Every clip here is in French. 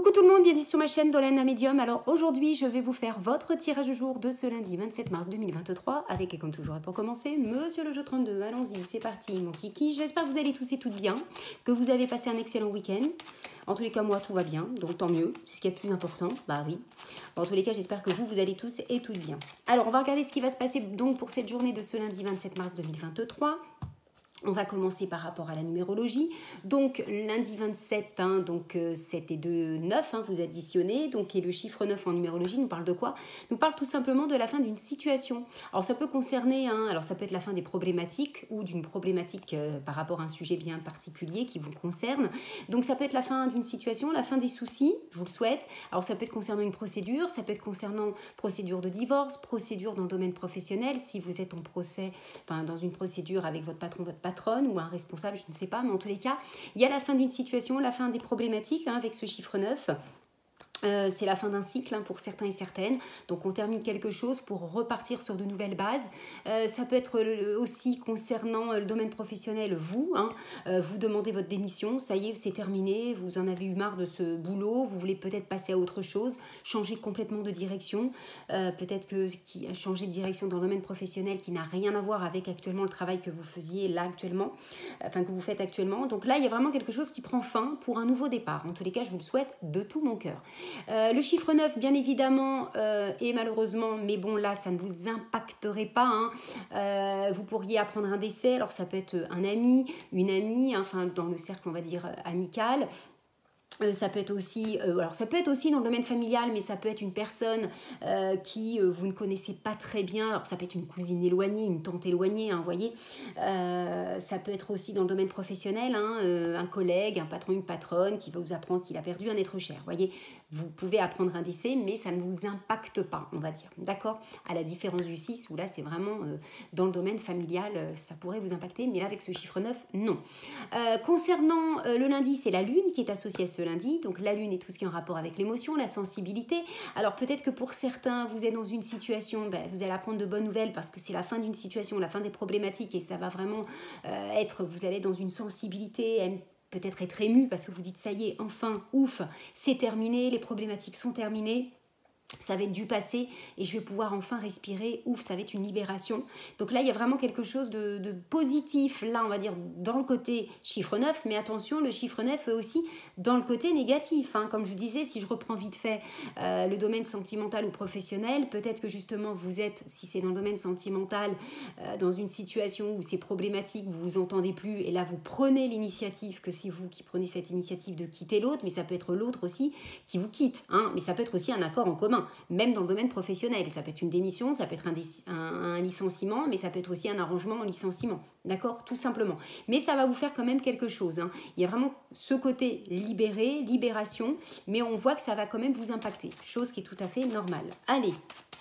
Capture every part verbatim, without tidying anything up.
Coucou tout le monde, bienvenue sur ma chaîne Dolana Medium. Alors aujourd'hui, je vais vous faire votre tirage du jour de ce lundi vingt-sept mars deux mille vingt-trois avec, et comme toujours, et pour commencer, Monsieur le jeu trente-deux. Allons-y, c'est parti, mon kiki. J'espère que vous allez tous et toutes bien, que vous avez passé un excellent week-end. En tous les cas, moi, tout va bien, donc tant mieux. C'est ce qui est le plus important, bah oui. En tous les cas, j'espère que vous, vous allez tous et toutes bien. Alors, on va regarder ce qui va se passer donc pour cette journée de ce lundi vingt-sept mars deux mille vingt-trois. On va commencer par rapport à la numérologie. Donc, lundi vingt-sept, hein, donc euh, sept et deux, neuf, hein, vous additionnez. Donc, et le chiffre neuf en numérologie nous parle de quoi? Nous parle tout simplement de la fin d'une situation. Alors, ça peut concerner, hein, alors ça peut être la fin des problématiques ou d'une problématique euh, par rapport à un sujet bien particulier qui vous concerne. Donc, ça peut être la fin d'une situation, la fin des soucis, je vous le souhaite. Alors, ça peut être concernant une procédure, ça peut être concernant procédure de divorce, procédure dans le domaine professionnel, si vous êtes en procès, enfin, dans une procédure avec votre patron, votre patron, ou un responsable, je ne sais pas, mais en tous les cas, il y a la fin d'une situation, la fin des problématiques hein, avec ce chiffre neuf. Euh, c'est la fin d'un cycle hein, pour certains et certaines. Donc, on termine quelque chose pour repartir sur de nouvelles bases. Euh, ça peut être le, aussi concernant le domaine professionnel, vous. Hein, euh, vous demandez votre démission, ça y est, c'est terminé. Vous en avez eu marre de ce boulot. Vous voulez peut-être passer à autre chose, changer complètement de direction. Euh, peut-être que qui a changé de direction dans le domaine professionnel qui n'a rien à voir avec actuellement le travail que vous faisiez là actuellement, enfin que vous faites actuellement. Donc là, il y a vraiment quelque chose qui prend fin pour un nouveau départ. En tous les cas, je vous le souhaite de tout mon cœur. Euh, le chiffre neuf, bien évidemment, euh, et malheureusement, mais bon, là, ça ne vous impacterait pas. Hein. Euh, vous pourriez apprendre un décès, alors ça peut être un ami, une amie, hein, enfin, dans le cercle, on va dire, amical. Euh, ça peut être aussi, euh, alors ça peut être aussi dans le domaine familial, mais ça peut être une personne euh, qui euh, vous ne connaissez pas très bien. Alors ça peut être une cousine éloignée, une tante éloignée, hein, vous voyez. Euh, ça peut être aussi dans le domaine professionnel, hein, euh, un collègue, un patron, une patronne qui va vous apprendre qu'il a perdu un être cher. Vous voyez, vous pouvez apprendre un décès, mais ça ne vous impacte pas, on va dire. D'accord? À la différence du six, où là c'est vraiment euh, dans le domaine familial, euh, ça pourrait vous impacter, mais là avec ce chiffre neuf, non. Euh, concernant euh, le lundi, c'est la lune qui est associée à ce lundi, donc la lune est tout ce qui est en rapport avec l'émotion, la sensibilité. Alors peut-être que pour certains, vous êtes dans une situation, ben, vous allez apprendre de bonnes nouvelles parce que c'est la fin d'une situation, la fin des problématiques et ça va vraiment euh, être, vous allez dans une sensibilité, peut-être être ému parce que vous dites ça y est, enfin, ouf, c'est terminé, les problématiques sont terminées. Ça va être du passé et je vais pouvoir enfin respirer. Ouf, ça va être une libération. Donc là, il y a vraiment quelque chose de, de positif, là, on va dire, dans le côté chiffre neuf. Mais attention, le chiffre neuf est aussi dans le côté négatif. Hein. Comme je vous disais, si je reprends vite fait euh, le domaine sentimental ou professionnel, peut-être que justement, vous êtes, si c'est dans le domaine sentimental, euh, dans une situation où c'est problématique, vous vous entendez plus. Et là, vous prenez l'initiative, que c'est vous qui prenez cette initiative de quitter l'autre. Mais ça peut être l'autre aussi qui vous quitte. Hein. Mais ça peut être aussi un accord en commun. Même dans le domaine professionnel. Ça peut être une démission, ça peut être un, un, un licenciement, mais ça peut être aussi un arrangement en licenciement. D'accord? Tout simplement. Mais ça va vous faire quand même quelque chose. Hein. Il y a vraiment ce côté libéré, libération, mais on voit que ça va quand même vous impacter. Chose qui est tout à fait normale. Allez,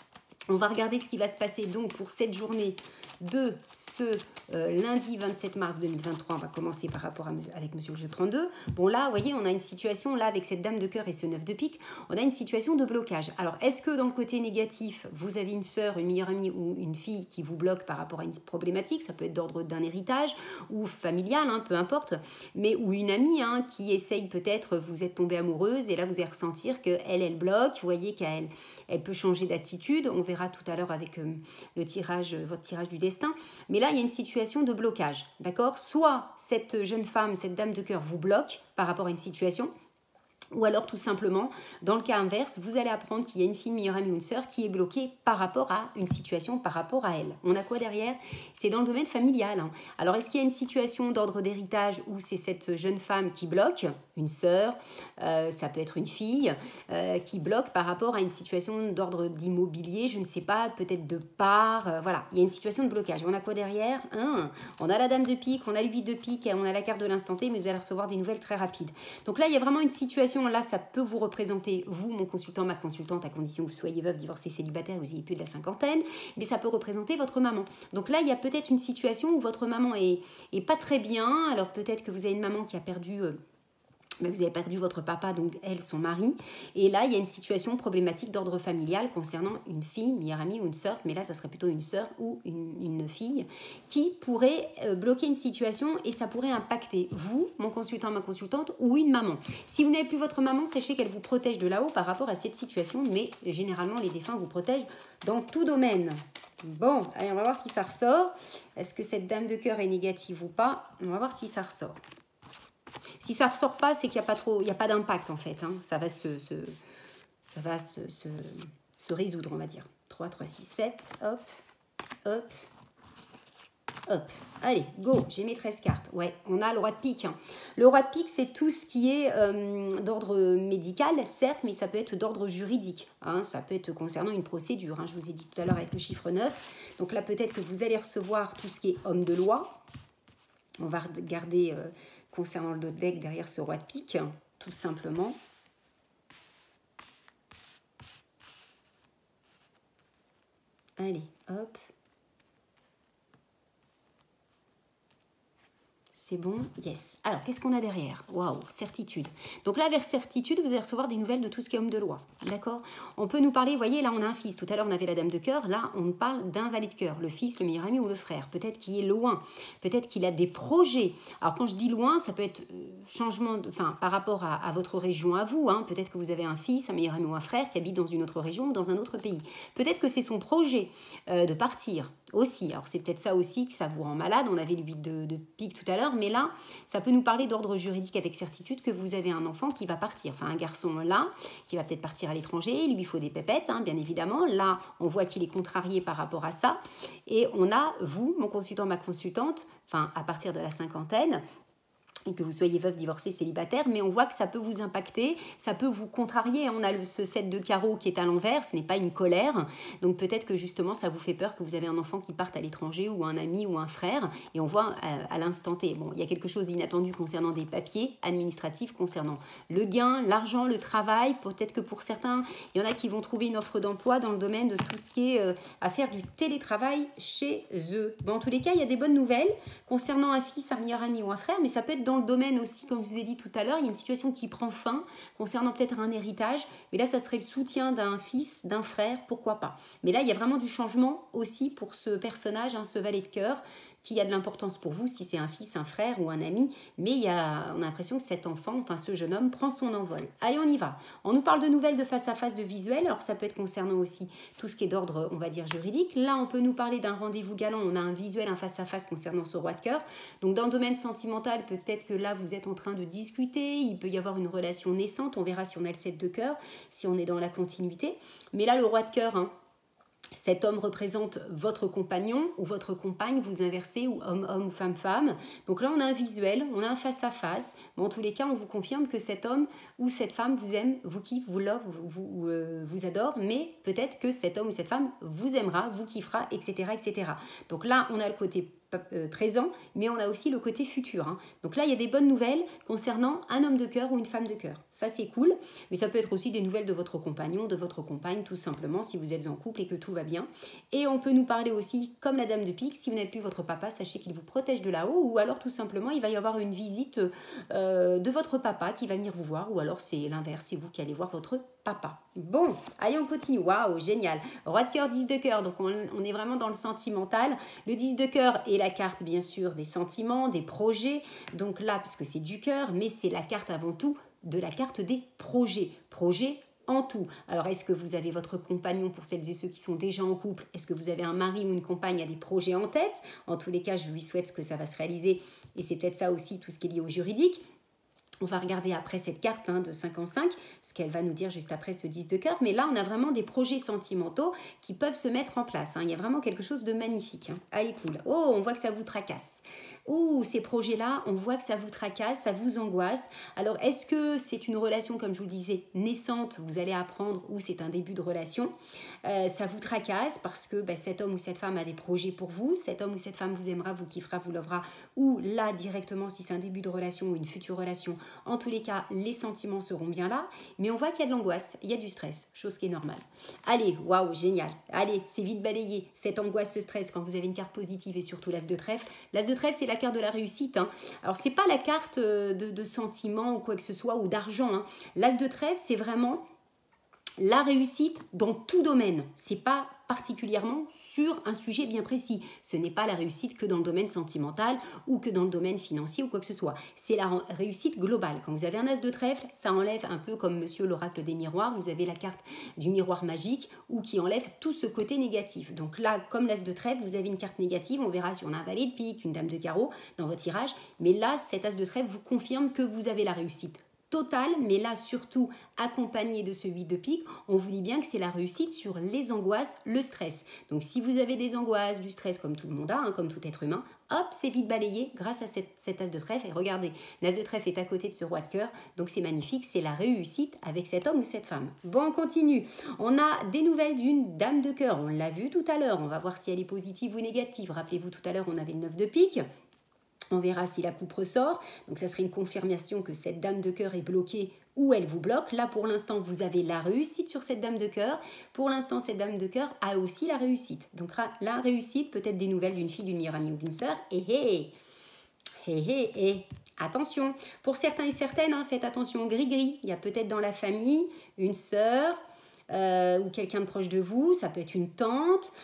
on va regarder ce qui va se passer donc pour cette journée de ce euh, lundi vingt-sept mars deux mille vingt-trois. On va commencer par rapport à, avec Monsieur le jeu trente-deux. Bon là, vous voyez, on a une situation, là, avec cette dame de cœur et ce neuf de pique, on a une situation de blocage. Alors, est-ce que dans le côté négatif, vous avez une sœur, une meilleure amie ou une fille qui vous bloque par rapport à une problématique? Ça peut être d'ordre d'un héritage ou familial, hein, peu importe, mais ou une amie hein, qui essaye peut-être, vous êtes tombée amoureuse et là, vous allez ressentir qu'elle, elle bloque. Vous voyez qu'elle elle peut changer d'attitude. On verra tout à l'heure avec euh, le tirage, votre tirage du destin. Mais là, il y a une situation de blocage, d'accord? Soit cette jeune femme, cette dame de cœur vous bloque par rapport à une situation, ou alors tout simplement, dans le cas inverse, vous allez apprendre qu'il y a une fille, une meilleure amie ou une sœur qui est bloquée par rapport à une situation, par rapport à elle. On a quoi derrière? C'est dans le domaine familial. Hein. Alors, est-ce qu'il y a une situation d'ordre d'héritage où c'est cette jeune femme qui bloque, une sœur, euh, ça peut être une fille, euh, qui bloque par rapport à une situation d'ordre d'immobilier, je ne sais pas, peut-être de part, euh, voilà, il y a une situation de blocage. On a quoi derrière? hein On a la dame de pique, on a le huit de pique, on a la carte de l'instant T, mais vous allez recevoir des nouvelles très rapides. Donc là, il y a vraiment une situation. Là, ça peut vous représenter, vous, mon consultant, ma consultante, à condition que vous soyez veuve, divorcée, célibataire, vous ayez plus de la cinquantaine, mais ça peut représenter votre maman. Donc là, il y a peut-être une situation où votre maman est, est pas très bien. Alors peut-être que vous avez une maman qui a perdu... Euh, Mais vous avez perdu votre papa, donc elle, son mari. Et là, il y a une situation problématique d'ordre familial concernant une fille, meilleure amie ou une sœur, mais là, ça serait plutôt une sœur ou une, une fille, qui pourrait euh, bloquer une situation et ça pourrait impacter vous, mon consultant, ma consultante, ou une maman. Si vous n'avez plus votre maman, sachez qu'elle vous protège de là-haut par rapport à cette situation, mais généralement, les défunts vous protègent dans tout domaine. Bon, allez, on va voir si ça ressort. Est-ce que cette dame de cœur est négative ou pas? On va voir si ça ressort. Si ça ne ressort pas, c'est qu'il n'y a pas trop, il n'y a pas d'impact en fait. Hein. Ça va, se, se, ça va se, se, se résoudre, on va dire. trois, trois, six, sept, hop, hop, hop. Allez, go, j'ai mes treize cartes. Ouais, on a le roi de pique. Hein. Le roi de pique, c'est tout ce qui est euh, d'ordre médical, certes, mais ça peut être d'ordre juridique. Hein. Ça peut être concernant une procédure. Hein. Je vous ai dit tout à l'heure avec le chiffre neuf. Donc là, peut-être que vous allez recevoir tout ce qui est homme de loi. On va regarder... Euh, concernant le dos de deck derrière ce roi de pique, tout simplement. Allez, hop. C'est bon, yes. Alors, qu'est-ce qu'on a derrière? Waouh, certitude. Donc là, vers certitude, vous allez recevoir des nouvelles de tout ce qui est homme de loi. D'accord? On peut nous parler, vous voyez, là, on a un fils. Tout à l'heure, on avait la dame de cœur. Là, on nous parle d'un valet de cœur. Le fils, le meilleur ami ou le frère. Peut-être qu'il est loin. Peut-être qu'il a des projets. Alors, quand je dis loin, ça peut être changement, de, enfin, par rapport à, à votre région à vous. Hein. Peut-être que vous avez un fils, un meilleur ami ou un frère qui habite dans une autre région ou dans un autre pays. Peut-être que c'est son projet euh, de partir aussi. Alors, c'est peut-être ça aussi que ça vous rend malade. On avait le huit de, de pique tout à l'heure. Mais là, ça peut nous parler d'ordre juridique avec certitude que vous avez un enfant qui va partir. Enfin, un garçon là, qui va peut-être partir à l'étranger. Il lui faut des pépettes, hein, bien évidemment. Là, on voit qu'il est contrarié par rapport à ça. Et on a, vous, mon consultant, ma consultante, enfin, à partir de la cinquantaine, et que vous soyez veuve, divorcée, célibataire, mais on voit que ça peut vous impacter, ça peut vous contrarier. On a le, ce sept de carreaux qui est à l'envers, ce n'est pas une colère, donc peut-être que justement ça vous fait peur que vous avez un enfant qui parte à l'étranger ou un ami ou un frère, et on voit à, à l'instant T. Bon, il y a quelque chose d'inattendu concernant des papiers administratifs, concernant le gain, l'argent, le travail. Peut-être que pour certains, il y en a qui vont trouver une offre d'emploi dans le domaine de tout ce qui est euh, à faire du télétravail chez eux. Bon, en tous les cas, il y a des bonnes nouvelles concernant un fils, un meilleur ami ou un frère, mais ça peut être dans le domaine aussi, comme je vous ai dit tout à l'heure, il y a une situation qui prend fin concernant peut-être un héritage, mais là ça serait le soutien d'un fils, d'un frère, pourquoi pas. Mais là il y a vraiment du changement aussi pour ce personnage, hein, ce valet de cœur, qui a de l'importance pour vous si c'est un fils, un frère ou un ami, mais il y a, on a l'impression que cet enfant, enfin ce jeune homme, prend son envol. Allez, on y va. On nous parle de nouvelles de face à face, de visuel, alors ça peut être concernant aussi tout ce qui est d'ordre, on va dire, juridique. Là, on peut nous parler d'un rendez-vous galant, on a un visuel, un face à face concernant ce roi de cœur. Donc dans le domaine sentimental, peut-être que là, vous êtes en train de discuter, il peut y avoir une relation naissante, on verra si on a le sept de cœur, si on est dans la continuité. Mais là, le roi de cœur, hein, cet homme représente votre compagnon ou votre compagne, vous inversez, ou homme-homme ou femme-femme. Donc là, on a un visuel, on a un face-à-face. Mais en tous les cas, on vous confirme que cet homme ou cette femme vous aime, vous kiffe, vous love, vous, vous, euh, vous adore. Mais peut-être que cet homme ou cette femme vous aimera, vous kiffera, et cetera, et cetera. Donc là, on a le côté présent, mais on a aussi le côté futur. Hein. Donc là, il y a des bonnes nouvelles concernant un homme de cœur ou une femme de cœur. Ça, c'est cool. Mais ça peut être aussi des nouvelles de votre compagnon, de votre compagne, tout simplement, si vous êtes en couple et que tout va bien. Et on peut nous parler aussi, comme la dame de pique, si vous n'avez plus votre papa, sachez qu'il vous protège de là-haut, ou alors tout simplement, il va y avoir une visite euh, de votre papa qui va venir vous voir, ou alors c'est l'inverse, c'est vous qui allez voir votre papa. Bon, allez, on continue. Waouh, génial. Roi de cœur, dix de cœur. Donc, on, on est vraiment dans le sentimental. Le dix de cœur est la carte, bien sûr, des sentiments, des projets. Donc là, puisque c'est du cœur, mais c'est la carte avant tout de la carte des projets. Projets en tout. Alors, est-ce que vous avez votre compagnon, pour celles et ceux qui sont déjà en couple? Est-ce que vous avez un mari ou une compagne qui a des projets en tête? En tous les cas, je lui souhaite que ça va se réaliser. Et c'est peut-être ça aussi, tout ce qui est lié au juridique. On va regarder après cette carte hein, de cinquante-cinq, ce qu'elle va nous dire juste après ce dix de cœur. Mais là, on a vraiment des projets sentimentaux qui peuvent se mettre en place. Hein. Il y a vraiment quelque chose de magnifique. Hein. Allez, cool. Oh, on voit que ça vous tracasse. Ouh, ces projets-là, on voit que ça vous tracasse, ça vous angoisse. Alors, est-ce que c'est une relation, comme je vous le disais, naissante, vous allez apprendre, ou c'est un début de relation? euh, Ça vous tracasse parce que bah, cet homme ou cette femme a des projets pour vous. Cet homme ou cette femme vous aimera, vous kiffera, vous lovera. Ou là, directement, si c'est un début de relation ou une future relation, en tous les cas, les sentiments seront bien là. Mais on voit qu'il y a de l'angoisse, il y a du stress, chose qui est normale. Allez, waouh, génial. Allez, c'est vite balayé. Cette angoisse, ce stress, quand vous avez une carte positive et surtout l'as de trèfle. L'as de trèfle, c'est la carte de la réussite. Hein. Alors, c'est pas la carte de, de sentiment ou quoi que ce soit, ou d'argent. Hein. L'as de trèfle, c'est vraiment la réussite dans tout domaine. C'est pas particulièrement sur un sujet bien précis. Ce n'est pas la réussite que dans le domaine sentimental ou que dans le domaine financier ou quoi que ce soit. C'est la réussite globale. Quand vous avez un as de trèfle, ça enlève un peu comme monsieur l'oracle des miroirs, vous avez la carte du miroir magique ou qui enlève tout ce côté négatif. Donc là, comme l'as de trèfle, vous avez une carte négative, on verra si on a un valet de pique, une dame de carreau dans votre tirage, mais là, cet as de trèfle vous confirme que vous avez la réussite totale, mais là surtout accompagné de ce huit de pique, on vous dit bien que c'est la réussite sur les angoisses, le stress. Donc si vous avez des angoisses, du stress comme tout le monde a, hein, comme tout être humain, hop, c'est vite balayé grâce à cette, cet as de trèfle. Et regardez, l'as de trèfle est à côté de ce roi de cœur, donc c'est magnifique, c'est la réussite avec cet homme ou cette femme. Bon, on continue. On a des nouvelles d'une dame de cœur, on l'a vu tout à l'heure, on va voir si elle est positive ou négative. Rappelez-vous tout à l'heure, on avait le neuf de pique. On verra si la coupe ressort. Donc, ça serait une confirmation que cette dame de cœur est bloquée ou elle vous bloque. Là, pour l'instant, vous avez la réussite sur cette dame de cœur. Pour l'instant, cette dame de cœur a aussi la réussite. Donc, la réussite, peut-être des nouvelles d'une fille, d'une meilleure amie ou d'une sœur. Et hé, hé, hé, hé. Attention. Pour certains et certaines, hein, faites attention au gris-gris. Il y a peut-être dans la famille une sœur, Euh, ou quelqu'un de proche de vous, ça peut être une tante,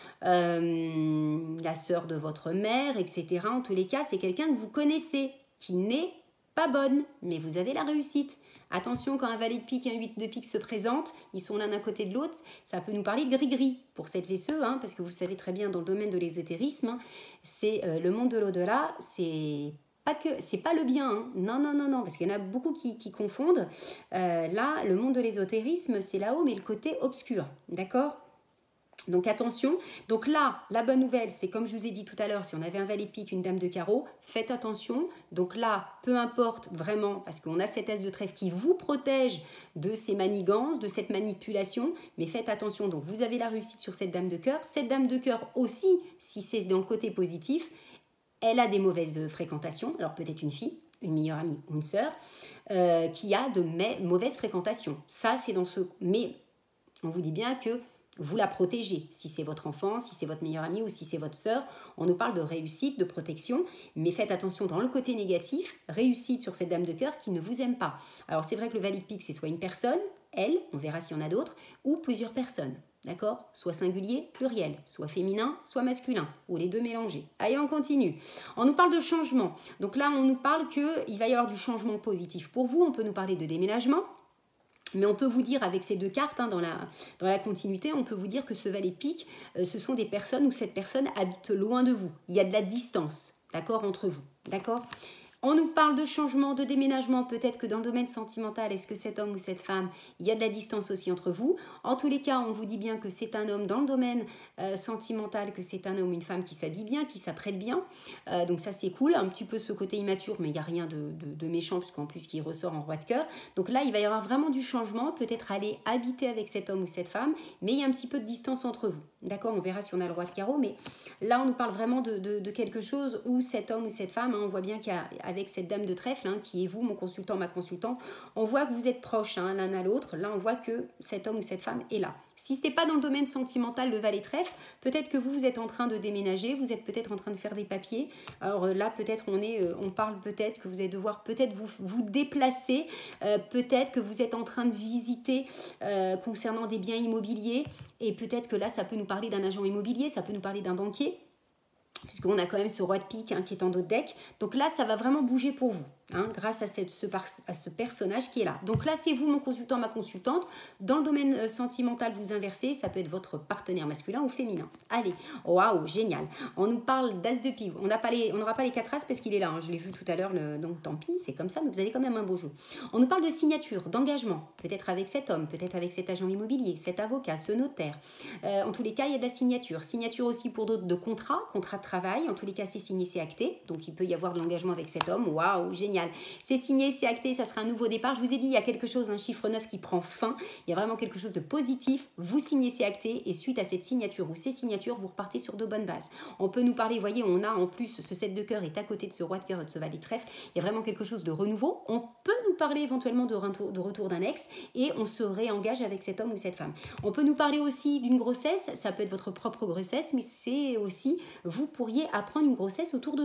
euh, la sœur de votre mère, et cetera. En tous les cas, c'est quelqu'un que vous connaissez, qui n'est pas bonne, mais vous avez la réussite. Attention, quand un valet de pique et un huit de pique se présentent, ils sont l'un à côté de l'autre, ça peut nous parler de gris-gris, pour celles et ceux, hein, parce que vous savez très bien, dans le domaine de l'ésotérisme, hein, c'est euh, le monde de l'au-delà, c'est... que c'est pas le bien, hein. non, non, non, non, parce qu'il y en a beaucoup qui, qui confondent. Euh, là, le monde de l'ésotérisme, c'est là-haut, mais le côté obscur, d'accord? Donc attention. Donc là, la bonne nouvelle, c'est comme je vous ai dit tout à l'heure, si on avait un valet de pique, une dame de carreau, faites attention. Donc là, peu importe vraiment, parce qu'on a cette as de trèfle qui vous protège de ces manigances, de cette manipulation, mais faites attention. Donc vous avez la réussite sur cette dame de cœur. Cette dame de cœur aussi, si c'est dans le côté positif, elle a des mauvaises fréquentations, alors peut-être une fille, une meilleure amie ou une sœur, euh, qui a de mauvaises fréquentations. Ça, c'est dans ce... Mais on vous dit bien que vous la protégez. Si c'est votre enfant, si c'est votre meilleure amie ou si c'est votre sœur, on nous parle de réussite, de protection, mais faites attention dans le côté négatif, réussite sur cette dame de cœur qui ne vous aime pas. Alors c'est vrai que le valet de pique, c'est soit une personne, elle, on verra s'il y en a d'autres, ou plusieurs personnes. D'accord? Soit singulier, pluriel, soit féminin, soit masculin, ou les deux mélangés. Allez, on continue. On nous parle de changement. Donc là, on nous parle qu'il va y avoir du changement positif. Pour vous, on peut nous parler de déménagement, mais on peut vous dire avec ces deux cartes, hein, dans, la, dans la continuité, on peut vous dire que ce valet de pique, euh, ce sont des personnes où cette personne habite loin de vous. Il y a de la distance, d'accord, entre vous. D'accord? On nous parle de changement, de déménagement, peut-être que dans le domaine sentimental, est-ce que cet homme ou cette femme, il y a de la distance aussi entre vous? En tous les cas, on vous dit bien que c'est un homme dans le domaine euh, sentimental, que c'est un homme ou une femme qui s'habille bien, qui s'apprête bien. Euh, donc ça, c'est cool. Un petit peu ce côté immature, mais il n'y a rien de, de, de méchant, puisqu'en plus, qui ressort en roi de cœur. Donc là, il va y avoir vraiment du changement, peut-être aller habiter avec cet homme ou cette femme, mais il y a un petit peu de distance entre vous. D'accord? On verra si on a le roi de carreau, mais là, on nous parle vraiment de, de, de quelque chose où cet homme ou cette femme, hein, on voit bien qu'il y a... avec cette dame de trèfle, hein, qui est vous, mon consultant, ma consultante, on voit que vous êtes proches, hein, l'un à l'autre. Là, on voit que cet homme ou cette femme est là. Si ce n'est pas dans le domaine sentimental, le valet trèfle, peut-être que vous, vous êtes en train de déménager, vous êtes peut-être en train de faire des papiers. Alors là, peut-être on est, euh, on parle peut-être que vous allez devoir peut-être vous, vous déplacer, euh, peut-être que vous êtes en train de visiter euh, concernant des biens immobiliers, et peut-être que là, ça peut nous parler d'un agent immobilier, ça peut nous parler d'un banquier, puisqu'on a quand même ce roi de pique, hein, qui est en dos de deck. Donc là, ça va vraiment bouger pour vous, hein, grâce à, cette, ce, à ce personnage qui est là. Donc là, c'est vous, mon consultant, ma consultante. Dans le domaine euh, sentimental, vous inversez. Ça peut être votre partenaire masculin ou féminin. Allez, waouh, génial. On nous parle d'as de pique. On n'aura pas les quatre as parce qu'il est là. Hein, je l'ai vu tout à l'heure, donc tant pis, c'est comme ça, mais vous avez quand même un beau jeu. On nous parle de signature, d'engagement. Peut-être avec cet homme, peut-être avec cet agent immobilier, cet avocat, ce notaire. Euh, en tous les cas, il y a de la signature. Signature aussi pour d'autres de contrats, contrat de travail. En tous les cas, c'est signé, c'est acté. Donc, il peut y avoir de l'engagement avec cet homme. Waouh, génial. C'est signé, c'est acté, ça sera un nouveau départ. Je vous ai dit, il y a quelque chose, un chiffre neuf qui prend fin. Il y a vraiment quelque chose de positif. Vous signez, c'est acté. Et suite à cette signature ou ces signatures, vous repartez sur de bonnes bases. On peut nous parler, vous voyez, on a en plus ce sept de cœur est à côté de ce roi de cœur et de ce valet de trèfle. Il y a vraiment quelque chose de renouveau. On peut nous parler éventuellement de retour, de retour d'un ex et on se réengage avec cet homme ou cette femme. On peut nous parler aussi d'une grossesse. Ça peut être votre propre grossesse, mais c'est aussi, vous pourriez apprendre une grossesse autour de vous.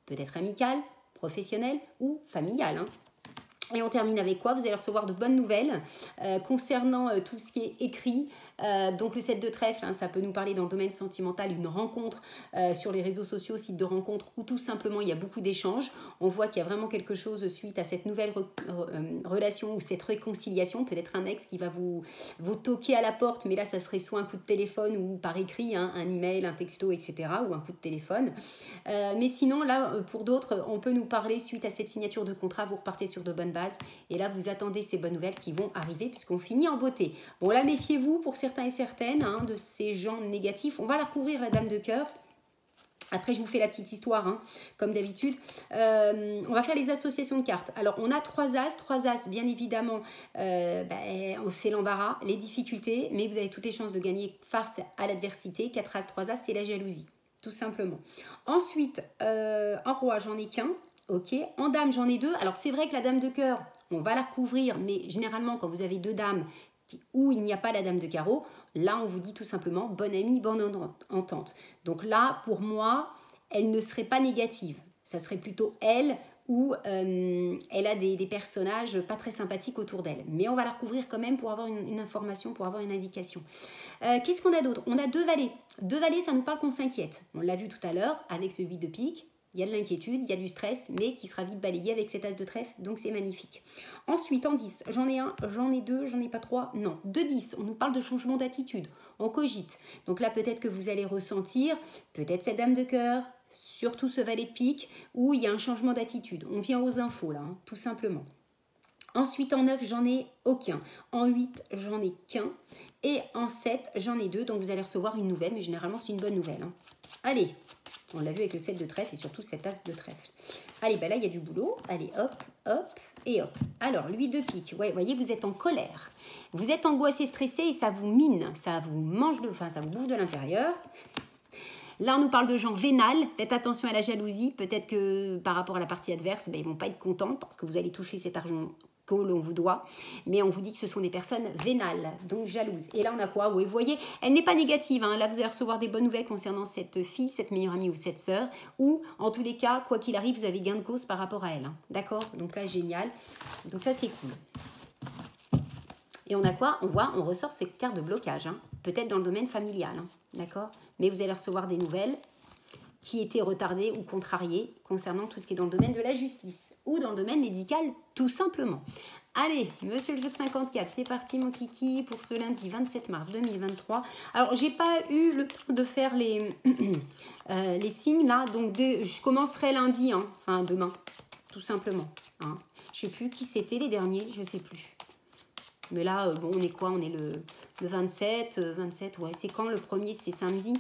peut-être amical, professionnel ou familial, hein. Et on termine avec quoi? Vous allez recevoir de bonnes nouvelles euh, concernant euh, tout ce qui est écrit. Euh, donc le sept de trèfle, hein, ça peut nous parler dans le domaine sentimental, une rencontre euh, sur les réseaux sociaux, site de rencontre, où tout simplement il y a beaucoup d'échanges. On voit qu'il y a vraiment quelque chose suite à cette nouvelle re euh, relation ou cette réconciliation. Peut-être un ex qui va vous, vous toquer à la porte, mais là ça serait soit un coup de téléphone ou par écrit, hein, un email, un texto, et cetera. Ou un coup de téléphone. Euh, mais sinon là, pour d'autres, on peut nous parler suite à cette signature de contrat, vous repartez sur de bonnes bases. Et là, vous attendez ces bonnes nouvelles qui vont arriver puisqu'on finit en beauté. Bon, là, méfiez-vous pour certains et certaines hein, de ces gens négatifs. On va la couvrir, la dame de cœur. Après, je vous fais la petite histoire, hein, comme d'habitude. Euh, on va faire les associations de cartes. Alors, on a trois as. Trois as, bien évidemment, euh, ben, c'est l'embarras, les difficultés, mais vous avez toutes les chances de gagner face à l'adversité. Quatre as, trois as, c'est la jalousie, tout simplement. Ensuite, euh, en roi, j'en ai qu'un. Ok, en dame, j'en ai deux. Alors, c'est vrai que la dame de cœur, on va la couvrir, mais généralement, quand vous avez deux dames qui, où il n'y a pas la dame de carreau, là, on vous dit tout simplement bonne amie, bonne entente. Donc là, pour moi, elle ne serait pas négative. Ça serait plutôt elle où euh, elle a des, des personnages pas très sympathiques autour d'elle. Mais on va la recouvrir quand même pour avoir une, une information, pour avoir une indication. Euh, Qu'est-ce qu'on a d'autre? On a deux valets. Deux valets, ça nous parle qu'on s'inquiète. On l'a vu tout à l'heure avec ce huit de pique. Il y a de l'inquiétude, il y a du stress, mais qui sera vite balayé avec cet as de trèfle, donc c'est magnifique. Ensuite, en dix, j'en ai un, j'en ai deux, j'en ai pas trois, non. deux dix, on nous parle de changement d'attitude, on cogite. Donc là, peut-être que vous allez ressentir, peut-être cette dame de cœur, surtout ce valet de pique, où il y a un changement d'attitude. On vient aux infos, là, hein, tout simplement. Ensuite, en neuf, j'en ai aucun. En huit, j'en ai qu'un. Et en sept, j'en ai deux, donc vous allez recevoir une nouvelle, mais généralement, c'est une bonne nouvelle, hein. Allez, on l'a vu avec le sept de trèfle et surtout cet as de trèfle. Allez, ben là, il y a du boulot. Allez, hop, hop et hop. Alors, l'huit de pique. Ouais, vous voyez, vous êtes en colère. Vous êtes angoissé, stressé et ça vous mine. Ça vous mange de... Enfin, ça vous bouffe de l'intérieur. Là, on nous parle de gens vénales. Faites attention à la jalousie. Peut-être que par rapport à la partie adverse, ben, ils ne vont pas être contents parce que vous allez toucher cet argent que l'on vous doit, mais on vous dit que ce sont des personnes vénales, donc jalouses. Et là, on a quoi? Oui, vous voyez, elle n'est pas négative, hein. Là, vous allez recevoir des bonnes nouvelles concernant cette fille, cette meilleure amie ou cette sœur, ou en tous les cas, quoi qu'il arrive, vous avez gain de cause par rapport à elle, hein. D'accord? Donc là, génial. Donc ça, c'est cool. Et on a quoi? On voit, on ressort ce carte de blocage, hein. Peut-être dans le domaine familial, hein. D'accord? Mais vous allez recevoir des nouvelles qui étaient retardées ou contrariées concernant tout ce qui est dans le domaine de la justice ou dans le domaine médical, tout simplement. Allez, monsieur le jeu de cinquante-quatre, c'est parti mon kiki pour ce lundi vingt-sept mars deux mille vingt-trois. Alors, j'ai pas eu le temps de faire les, euh, les signes là, donc de, je commencerai lundi, hein, enfin demain, tout simplement. Hein. Je sais plus qui c'était les derniers, je sais plus. Mais là, euh, bon, on est quoi? On est le, le vingt-sept, euh, vingt-sept, ouais, c'est quand le premier? C'est samedi.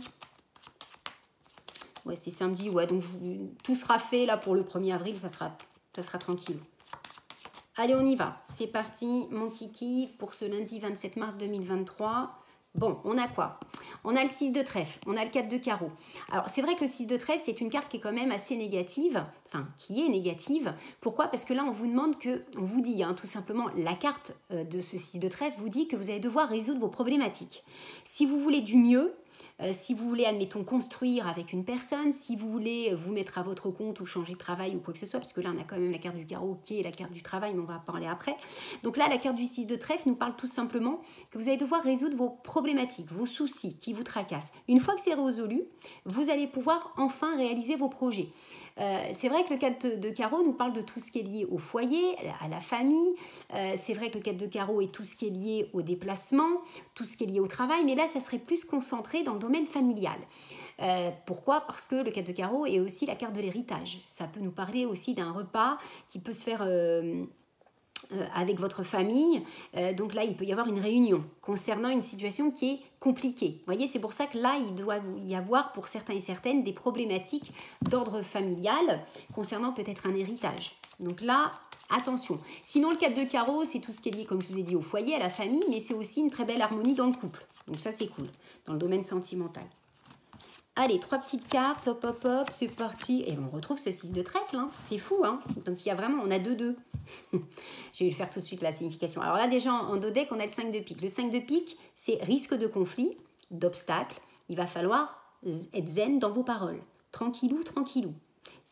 Ouais, c'est samedi, ouais, donc je, tout sera fait là pour le premier avril, ça sera, ça sera tranquille. Allez, on y va. C'est parti, mon kiki, pour ce lundi vingt-sept mars deux mille vingt-trois. Bon, on a quoi? On a le six de trèfle, on a le quatre de carreau. Alors, c'est vrai que le six de trèfle, c'est une carte qui est quand même assez négative, enfin, qui est négative. Pourquoi? Parce que là, on vous demande que, on vous dit, hein, tout simplement, la carte de ce six de trèfle vous dit que vous allez devoir résoudre vos problématiques. Si vous voulez du mieux, Euh, si vous voulez, admettons, construire avec une personne, si vous voulez vous mettre à votre compte ou changer de travail ou quoi que ce soit, parce que là, on a quand même la carte du carreau qui est la carte du travail, mais on va en parler après. Donc là, la carte du six de trèfle nous parle tout simplement que vous allez devoir résoudre vos problématiques, vos soucis qui vous tracassent. Une fois que c'est résolu, vous allez pouvoir enfin réaliser vos projets. Euh, c'est vrai que le quatre de carreau nous parle de tout ce qui est lié au foyer, à la famille. Euh, c'est vrai que le quatre de carreau est tout ce qui est lié au déplacement, tout ce qui est lié au travail, mais là, ça serait plus concentré dans le domaine familial. Euh, pourquoi? Parce que le quatre de carreau est aussi la carte de l'héritage. Ça peut nous parler aussi d'un repas qui peut se faire... Euh, Euh, avec votre famille, euh, donc là il peut y avoir une réunion concernant une situation qui est compliquée. Vous voyez, c'est pour ça que là il doit y avoir pour certains et certaines des problématiques d'ordre familial concernant peut-être un héritage. Donc là, attention. Sinon le quatre de carreau, c'est tout ce qui est lié, comme je vous ai dit, au foyer, à la famille, mais c'est aussi une très belle harmonie dans le couple. Donc ça c'est cool, dans le domaine sentimental. Allez, trois petites cartes, hop, hop, hop, c'est parti. Et on retrouve ce six de trèfle, hein. C'est fou, hein. Donc, il y a vraiment, on a deux deux. Je vais faire tout de suite la signification. Alors là, déjà, en dos deck, on a le cinq de pique. Le cinq de pique, c'est risque de conflit, d'obstacle. Il va falloir être zen dans vos paroles. Tranquillou, tranquillou.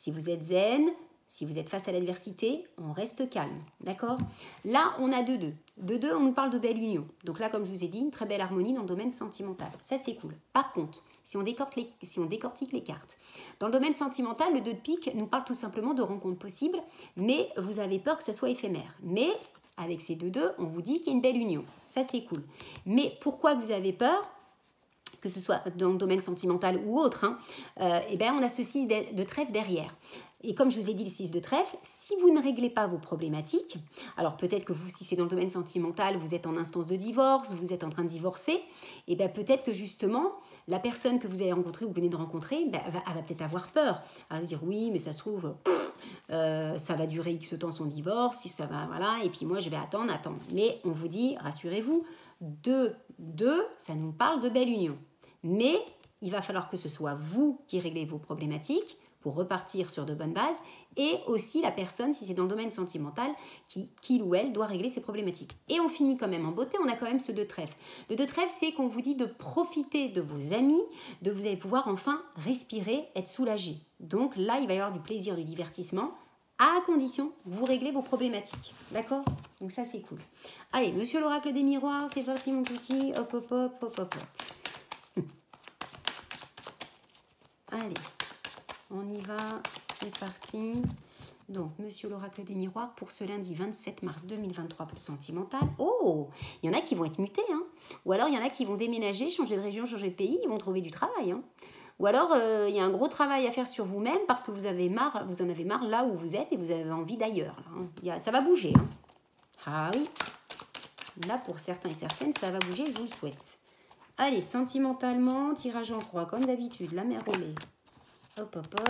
Si vous êtes zen, si vous êtes face à l'adversité, on reste calme, d'accord? Là, on a deux deux. deux deux, on nous parle de belle union. Donc là, comme je vous ai dit, une très belle harmonie dans le domaine sentimental. Ça, c'est cool. Par contre, si on, décortique les, si on décortique les cartes, dans le domaine sentimental, le deux de pique nous parle tout simplement de rencontres possibles, mais vous avez peur que ça soit éphémère. Mais avec ces deux deux, on vous dit qu'il y a une belle union. Ça, c'est cool. Mais pourquoi vous avez peur ? Que ce soit dans le domaine sentimental ou autre, hein, euh, eh ben, on a ce six de, de trèfle derrière. Et comme je vous ai dit, le six de trèfle, si vous ne réglez pas vos problématiques, alors peut-être que vous, si c'est dans le domaine sentimental, vous êtes en instance de divorce, vous êtes en train de divorcer, et bien peut-être que justement, la personne que vous avez rencontrée ou vous venez de rencontrer, ben, elle va, va peut-être avoir peur. Elle va se dire, oui, mais ça se trouve, pff, euh, ça va durer X temps son divorce, ça va, voilà, et puis moi, je vais attendre, attendre. Mais on vous dit, rassurez-vous, deux, deux, ça nous parle de belle union. Mais il va falloir que ce soit vous qui réglez vos problématiques pour repartir sur de bonnes bases, et aussi la personne, si c'est dans le domaine sentimental, qui, qui ou elle doit régler ses problématiques. Et on finit quand même en beauté, on a quand même ce deux trèfle. Le deux trèfle, c'est qu'on vous dit de profiter de vos amis, de vous allez pouvoir enfin respirer, être soulagé. Donc là, il va y avoir du plaisir, du divertissement, à condition que vous réglez vos problématiques. D'accord? Donc ça, c'est cool. Allez, monsieur l'oracle des miroirs, c'est parti mon kiki, hop, hop, hop, hop, hop, hop. Allez. On y va, c'est parti. Donc, monsieur l'oracle des miroirs, pour ce lundi vingt-sept mars deux mille vingt-trois pour le sentimental. Oh, il y en a qui vont être mutés, hein. Ou alors il y en a qui vont déménager, changer de région, changer de pays, ils vont trouver du travail, hein. Ou alors euh, il y a un gros travail à faire sur vous-même parce que vous avez marre, vous en avez marre là où vous êtes et vous avez envie d'ailleurs. Hein. Il y a, ça va bouger, hein. Ah oui, là pour certains et certaines, ça va bouger, je vous le souhaite. Allez, sentimentalement, tirage en croix, comme d'habitude, la mer au lait. Hop, hop,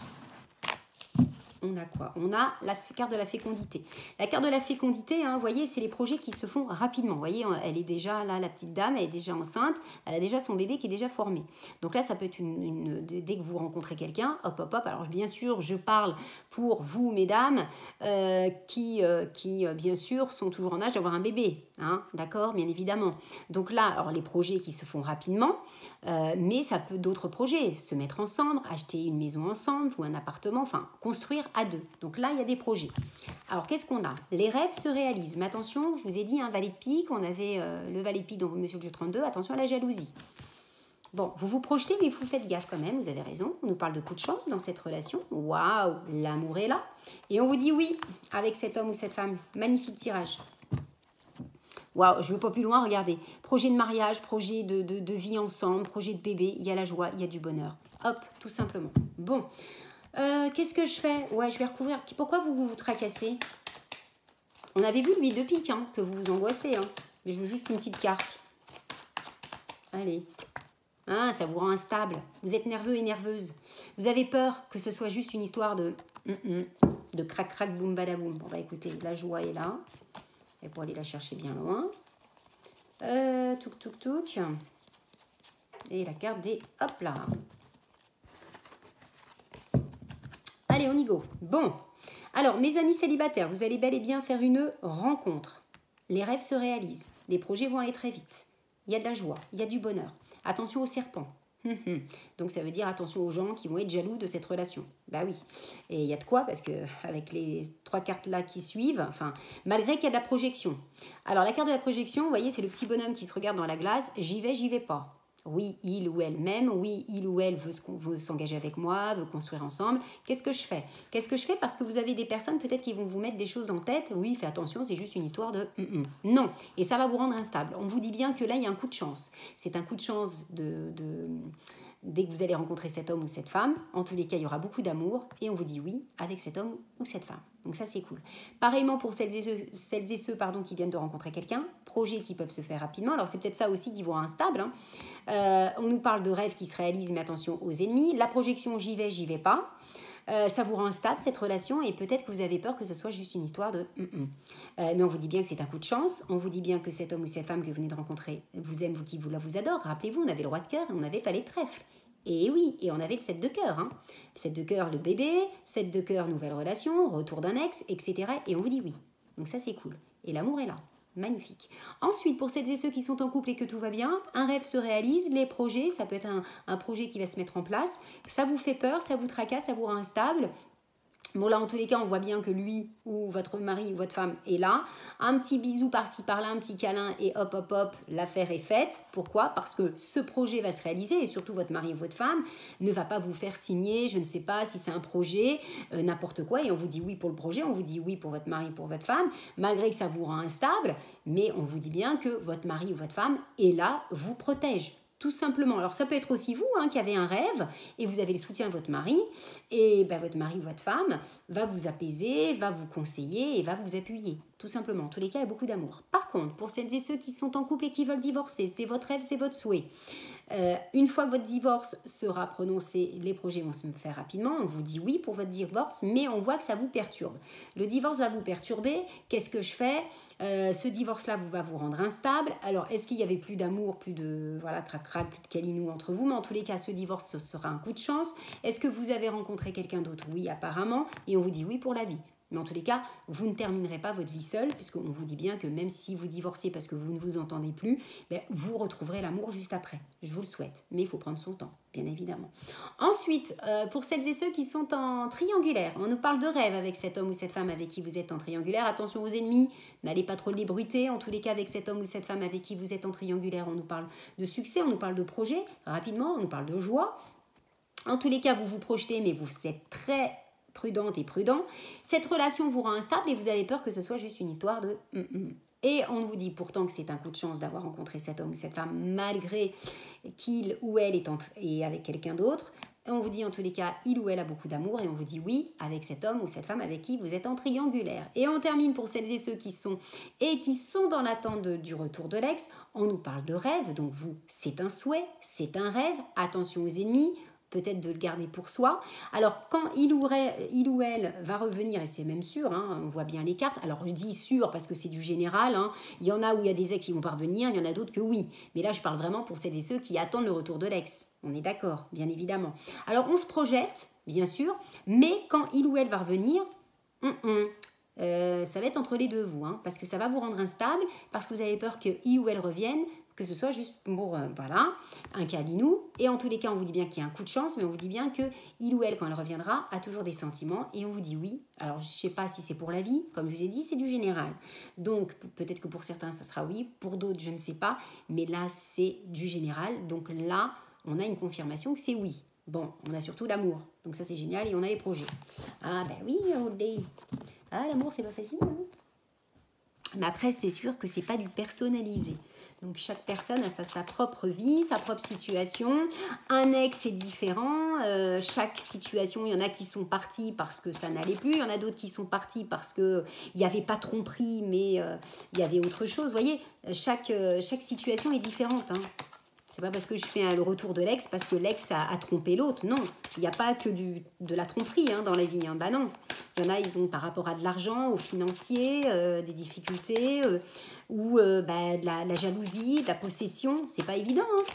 hop. On a quoi? On a la carte de la fécondité. La carte de la fécondité, hein, vous voyez, c'est les projets qui se font rapidement. Vous voyez, elle est déjà là, la petite dame, elle est déjà enceinte, elle a déjà son bébé qui est déjà formé. Donc là, ça peut être une, une dès que vous rencontrez quelqu'un, hop, hop, hop. Alors bien sûr, je parle pour vous, mesdames, euh, qui, euh, qui euh, bien sûr, sont toujours en âge d'avoir un bébé. Hein, d'accord, bien évidemment. Donc là, alors les projets qui se font rapidement, euh, mais ça peut d'autres projets, se mettre ensemble, acheter une maison ensemble ou un appartement, enfin construire à deux. Donc là, il y a des projets. Alors qu'est-ce qu'on a? Les rêves se réalisent. Mais attention, je vous ai dit, un valet de pique, on avait euh, le valet de pique dans Monsieur le jeu trente-deux, attention à la jalousie. Bon, vous vous projetez, mais vous faites gaffe quand même, vous avez raison. On nous parle de coup de chance dans cette relation. Waouh, l'amour est là. Et on vous dit oui avec cet homme ou cette femme. Magnifique tirage. Waouh, je ne veux pas plus loin, regardez. Projet de mariage, projet de, de, de vie ensemble, projet de bébé, il y a la joie, il y a du bonheur. Hop, tout simplement. Bon, euh, qu'est-ce que je fais? Ouais, je vais recouvrir. Pourquoi vous vous, vous tracassez? On avait vu l'huile de pique, hein, que vous vous angoissez. Hein. Mais je veux juste une petite carte. Allez. Ah, ça vous rend instable. Vous êtes nerveux et nerveuse. Vous avez peur que ce soit juste une histoire de... Mm -mm, de crac-crac, boum, badaboum. Bon, bah écoutez, la joie est là. Et pour aller la chercher bien loin. Euh, touk, touk, touk. Et la carte des... Hop là. Allez, on y go. Bon. Alors, mes amis célibataires, vous allez bel et bien faire une rencontre. Les rêves se réalisent. Les projets vont aller très vite. Il y a de la joie. Il y a du bonheur. Attention aux serpents. Donc ça veut dire attention aux gens qui vont être jaloux de cette relation. Bah oui. Et il y a de quoi, parce que avec les trois cartes là qui suivent, enfin, malgré qu'il y a de la projection. Alors la carte de la projection, vous voyez, c'est le petit bonhomme qui se regarde dans la glace. J'y vais, j'y vais pas. Oui, il ou elle m'aime. Oui, il ou elle veut, veut s'engager avec moi, veut construire ensemble. Qu'est-ce que je fais? Qu'est-ce que je fais? Parce que vous avez des personnes peut-être qui vont vous mettre des choses en tête. Oui, fais attention, c'est juste une histoire de... Mm -mm. Non. Et ça va vous rendre instable. On vous dit bien que là, il y a un coup de chance. C'est un coup de chance de... de... Dès que vous allez rencontrer cet homme ou cette femme, en tous les cas, il y aura beaucoup d'amour et on vous dit oui avec cet homme ou cette femme. Donc ça, c'est cool. Pareillement pour celles et ceux, celles et ceux pardon, qui viennent de rencontrer quelqu'un, projets qui peuvent se faire rapidement. Alors, c'est peut-être ça aussi qui vous rend instable. Hein. Euh, on nous parle de rêves qui se réalisent, mais attention aux ennemis. La projection, j'y vais, j'y vais pas. Euh, ça vous rend instable, cette relation, et peut-être que vous avez peur que ce soit juste une histoire de... Mm -mm. Euh, mais on vous dit bien que c'est un coup de chance. On vous dit bien que cet homme ou cette femme que vous venez de rencontrer vous aime, vous qui vous la vous adore. Rappelez-vous, on avait le roi de cœur et on avait valet de trèfle. Et oui, et on avait le sept de cœur. Hein. Le sept de cœur, le bébé, sept de cœur, nouvelle relation, retour d'un ex, et cetera. Et on vous dit oui. Donc ça, c'est cool. Et l'amour est là. Magnifique. Ensuite, pour celles et ceux qui sont en couple et que tout va bien, un rêve se réalise, les projets, ça peut être un, un projet qui va se mettre en place, ça vous fait peur, ça vous tracasse, ça vous rend instable. Bon là, en tous les cas, on voit bien que lui ou votre mari ou votre femme est là. Un petit bisou par-ci par-là, un petit câlin et hop hop hop, l'affaire est faite. Pourquoi? Parce que ce projet va se réaliser et surtout votre mari ou votre femme ne va pas vous faire signer, je ne sais pas si c'est un projet, euh, n'importe quoi. Et on vous dit oui pour le projet, on vous dit oui pour votre mari, pour votre femme, malgré que ça vous rend instable. Mais on vous dit bien que votre mari ou votre femme est là, vous protège. Tout simplement. Alors, ça peut être aussi vous hein, qui avez un rêve et vous avez le soutien de votre mari. Et ben, votre mari ou votre femme va vous apaiser, va vous conseiller et va vous appuyer. Tout simplement. En tous les cas, il y a beaucoup d'amour. Par contre, pour celles et ceux qui sont en couple et qui veulent divorcer, c'est votre rêve, c'est votre souhait. Euh, une fois que votre divorce sera prononcé, les projets vont se faire rapidement. On vous dit oui pour votre divorce, mais on voit que ça vous perturbe. Le divorce va vous perturber. Qu'est-ce que je fais? Euh, ce divorce-là va vous rendre instable. Alors, est-ce qu'il y avait plus d'amour, plus de voilà, crac-crac, plus de câlinou entre vous? Mais en tous les cas, ce divorce, ce sera un coup de chance. Est-ce que vous avez rencontré quelqu'un d'autre? Oui, apparemment. Et on vous dit oui pour la vie. Mais en tous les cas, vous ne terminerez pas votre vie seule, puisqu'on vous dit bien que même si vous divorcez parce que vous ne vous entendez plus, ben, vous retrouverez l'amour juste après. Je vous le souhaite, mais il faut prendre son temps, bien évidemment. Ensuite, euh, pour celles et ceux qui sont en triangulaire, on nous parle de rêve avec cet homme ou cette femme avec qui vous êtes en triangulaire. Attention aux ennemis, n'allez pas trop les bruiter. En tous les cas, avec cet homme ou cette femme avec qui vous êtes en triangulaire, on nous parle de succès, on nous parle de projet, rapidement, on nous parle de joie. En tous les cas, vous vous projetez, mais vous êtes très prudente et prudent, cette relation vous rend instable et vous avez peur que ce soit juste une histoire de mm -mm. Et on vous dit pourtant que c'est un coup de chance d'avoir rencontré cet homme ou cette femme malgré qu'il ou elle est, en, est avec quelqu'un d'autre. On vous dit en tous les cas, il ou elle a beaucoup d'amour et on vous dit oui avec cet homme ou cette femme avec qui vous êtes en triangulaire. Et on termine pour celles et ceux qui sont et qui sont dans l'attente du retour de l'ex. On nous parle de rêve, donc vous, c'est un souhait, c'est un rêve. Attention aux ennemis, peut-être de le garder pour soi. Alors, quand il ou, il ou elle va revenir, et c'est même sûr, hein, on voit bien les cartes, alors je dis sûr parce que c'est du général, hein, il y en a où il y a des ex qui vont pas revenir, il y en a d'autres que oui. Mais là, je parle vraiment pour celles et ceux qui attendent le retour de l'ex. On est d'accord, bien évidemment. Alors, on se projette, bien sûr, mais quand il ou elle va revenir, hum, hum, euh, ça va être entre les deux, vous, hein, parce que ça va vous rendre instable, parce que vous avez peur qu'il ou elle revienne, que ce soit juste pour, euh, voilà, un câlinou. Et en tous les cas, on vous dit bien qu'il y a un coup de chance, mais on vous dit bien que il ou elle, quand elle reviendra, a toujours des sentiments. Et on vous dit oui. Alors, je ne sais pas si c'est pour la vie. Comme je vous ai dit, c'est du général. Donc, peut-être que pour certains, ça sera oui. Pour d'autres, je ne sais pas. Mais là, c'est du général. Donc là, on a une confirmation que c'est oui. Bon, on a surtout l'amour. Donc ça, c'est génial. Et on a les projets. Ah, ben oui, ah, l'amour, c'est pas facile. Hein, mais après, c'est sûr que c'est pas du personnalisé. Donc, chaque personne a sa, sa propre vie, sa propre situation. Un ex est différent. Euh, chaque situation, il y en a qui sont partis parce que ça n'allait plus. Il y en a d'autres qui sont partis parce qu'il n'y avait pas tromperie, mais euh, il y avait autre chose. Vous voyez, chaque, euh, chaque situation est différente. Hein. C'est pas parce que je fais un, le retour de l'ex, parce que l'ex a, a trompé l'autre. Non, il n'y a pas que du, de la tromperie hein, dans la vie. Hein. Bah non. Il y en a, ils ont par rapport à de l'argent, au financier, euh, des difficultés... Euh, ou euh, bah, de la, la jalousie, de la possession, c'est pas évident. Hein.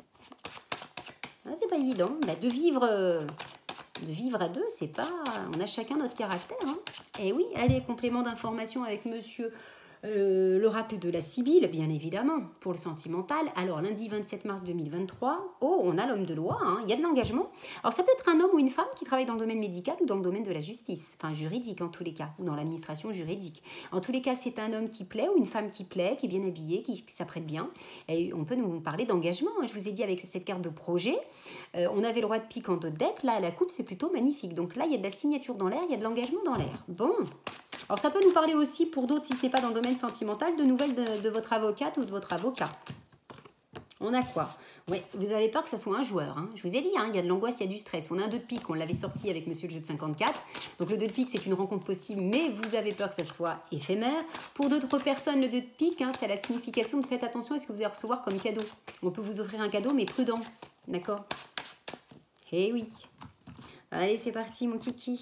Ah, c'est pas évident. Bah, de vivre, euh, de vivre à deux, c'est pas. On a chacun notre caractère. Hein. Et oui, allez, complément d'information avec Monsieur euh, l'oracle de la Sibylle, bien évidemment, pour le sentimental. Alors, lundi vingt-sept mars deux mille vingt-trois, oh, on a l'homme de loi, hein, il y a de l'engagement. Alors, ça peut être un homme ou une femme qui travaille dans le domaine médical ou dans le domaine de la justice, enfin juridique en tous les cas, ou dans l'administration juridique. En tous les cas, c'est un homme qui plaît ou une femme qui plaît, qui est bien habillée, qui, qui s'apprête bien. Et on peut nous parler d'engagement. Je vous ai dit avec cette carte de projet, euh, on avait le roi de pique en dos de deck, là, la coupe, c'est plutôt magnifique. Donc là, il y a de la signature dans l'air, il y a de l'engagement dans l'air. Bon. Alors, ça peut nous parler aussi, pour d'autres, si ce n'est pas dans le domaine sentimental, de nouvelles de, de votre avocate ou de votre avocat. On a quoi? Ouais, vous avez peur que ça soit un joueur. Hein. Je vous ai dit, hein, il y a de l'angoisse, il y a du stress. On a un deux de pique, on l'avait sorti avec Monsieur le jeu de cinquante-quatre. Donc, le deux de pique, c'est une rencontre possible, mais vous avez peur que ça soit éphémère. Pour d'autres personnes, le deux de pique, hein, c'est la signification de faites attention à ce que vous allez recevoir comme cadeau. On peut vous offrir un cadeau, mais prudence. D'accord? Eh oui. Allez, c'est parti, mon kiki.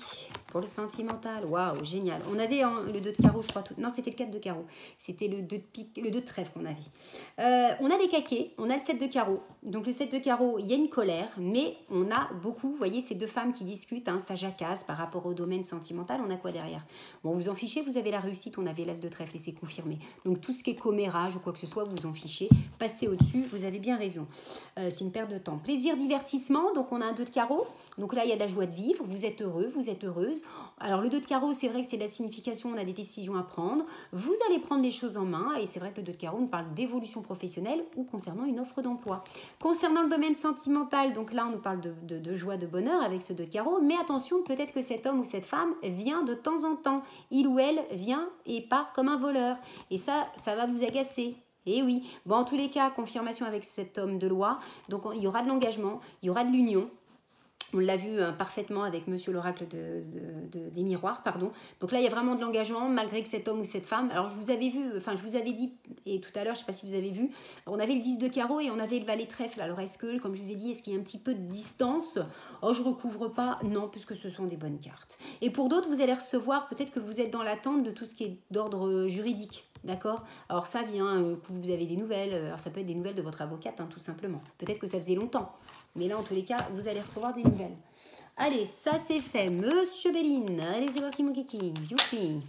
Pour le sentimental, waouh, génial. On avait hein, le deux de carreau, je crois. Tout... Non, c'était le quatre de carreau. C'était le deux de pique, le deux de trèfle qu'on avait. Euh, on a les caquets, on a le sept de carreau. Donc le sept de carreau, il y a une colère, mais on a beaucoup, vous voyez, ces deux femmes qui discutent, hein, ça jacasse par rapport au domaine sentimental. On a quoi derrière? Bon, vous en fichez, vous avez la réussite, on avait l'as de trèfle et c'est confirmé. Donc tout ce qui est commérage ou quoi que ce soit, vous en fichez. Passez au-dessus, vous avez bien raison. Euh, c'est une perte de temps. Plaisir, divertissement, donc on a un deux de carreau. Donc là, il y a de la joie de vivre, vous êtes heureux, vous êtes heureuse. Alors le deux de carreau, c'est vrai que c'est de la signification, on a des décisions à prendre. Vous allez prendre les choses en main et c'est vrai que le deux de carreau nous parle d'évolution professionnelle ou concernant une offre d'emploi. Concernant le domaine sentimental, donc là on nous parle de, de, de joie, de bonheur avec ce deux de carreau, mais attention, peut-être que cet homme ou cette femme vient de temps en temps. Il ou elle vient et part comme un voleur. Et ça, ça va vous agacer. Et oui, bon en tous les cas, confirmation avec cet homme de loi, donc il y aura de l'engagement, il y aura de l'union. On l'a vu hein, parfaitement avec Monsieur l'oracle de, de, de, des miroirs, pardon. Donc là, il y a vraiment de l'engagement, malgré que cet homme ou cette femme... Alors, je vous avais vu, enfin, je vous avais dit, et tout à l'heure, je ne sais pas si vous avez vu, on avait le dix de carreau et on avait le valet trèfle. Alors, est-ce que, comme je vous ai dit, est-ce qu'il y a un petit peu de distance? Oh, je ne recouvre pas. Non, puisque ce sont des bonnes cartes. Et pour d'autres, vous allez recevoir, peut-être que vous êtes dans l'attente de tout ce qui est d'ordre juridique. D'accord? Alors ça vient, euh, que vous avez des nouvelles, alors ça peut être des nouvelles de votre avocate, hein, tout simplement. Peut-être que ça faisait longtemps, mais là en tous les cas, vous allez recevoir des nouvelles. Allez, ça c'est fait, Monsieur Béline. Allez, c'est parti mon kiki, youpi.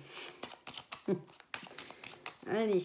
Allez.